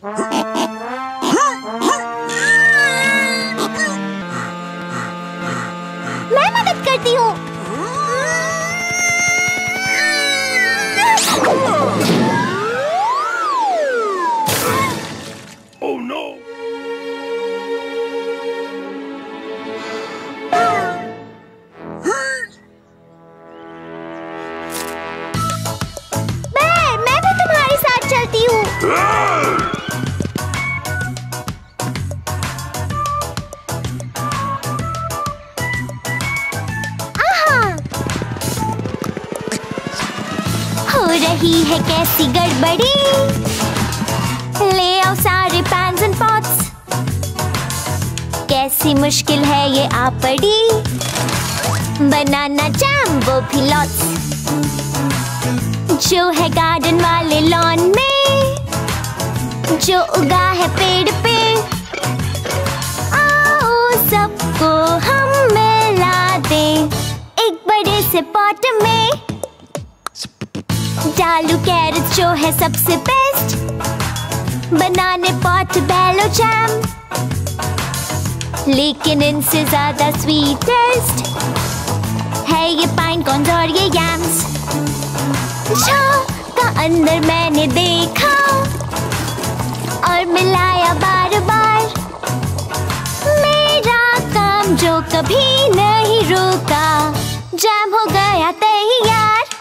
मैं मदद करती हूँ। Oh no! मैं भी तुम्हारे साथ चलती हूँ। हो रही है कैसी गड़बड़ी, ले आओ सारे पैन्स एंड पॉट्स। कैसी मुश्किल है ये आ पड़ी, बनाना जैम वो भी लॉट्स। जो है गार्डन वाले लॉन में, जो उगा है पेड़ पे, आओ सबको हम मिला दें एक बड़े से पॉट में। डालू कैरेट्स जो है सबसे बेस्ट, बनाने पॉट बैलो जैम, लेकिन इनसे ज्यादा स्वीटेस्ट है ये पाइन कॉर्न्स और ये यैम्स। का अंदर मैंने देखा और मिलाया बार बार, मेरा काम जो कभी नहीं रुका, जैम हो गया तैयार।